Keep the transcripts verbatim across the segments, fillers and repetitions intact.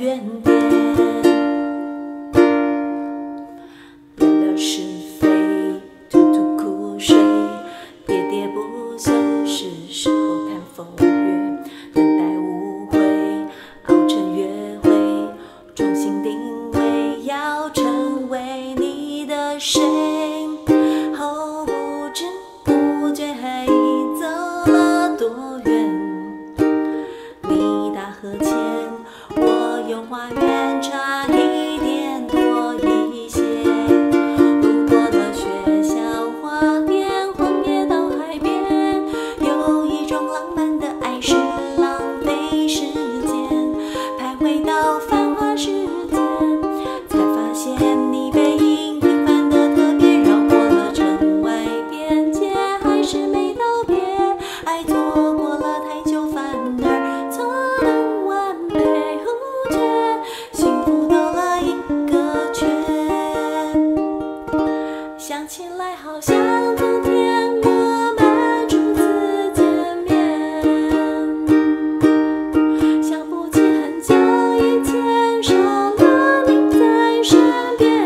原点，聊聊是非，吐吐苦水，喋喋不休，是时候谈风月，等待误会，熬成约会，重新定位，要成为你的谁？后不知不觉已走了多远？你大河前，我有花园，差一点多一些。路过了学校花店，荒野到海边，有一种浪漫的爱是浪费时间，徘徊到繁华世界，才发现你背影平凡的特别，绕过了城外边界，还是没道别。爱错过了太久，反而错得完美无缺，幸福兜了一个圈。想起来好像昨天我们初次见面，想不起很久以前少了你在身边。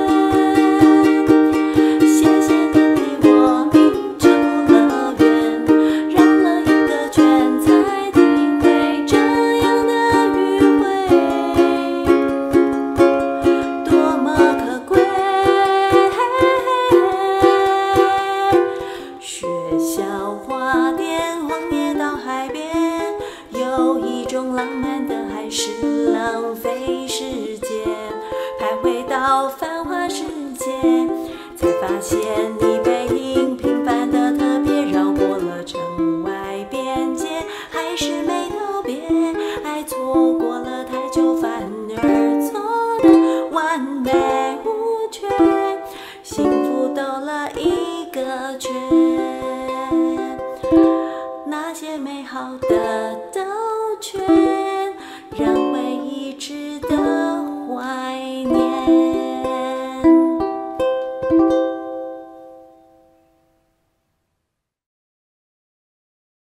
谢谢你陪我明出了缘，绕了一个圈才体会这样的迂回多么可贵。学校花店，荒野到海边，有一种浪漫的还是浪费时间，徘徊到繁华世界，才发现你背影平凡的特别，绕过了城外边界，还是没道别。爱错过了太久，反而错得完美无缺，幸福兜了一个圈。